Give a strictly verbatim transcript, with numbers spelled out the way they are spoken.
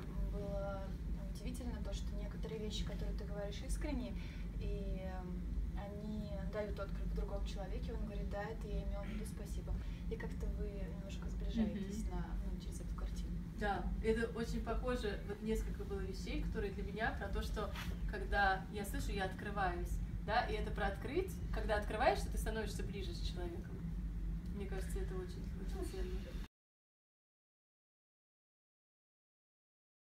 было удивительно то, что некоторые вещи, которые ты говоришь искренне, и они дают отклик в другом человеке, он говорит, да, это я имел в виду, спасибо. И как-то вы немножко сближаетесь mm-hmm. на, ну, через эту картину. Да, это очень похоже, вот несколько было вещей, которые для меня про то, что когда я слышу, я открываюсь, да, и это про открыть, когда открываешься, ты становишься ближе с человеком. Мне кажется, это очень, очень ценно.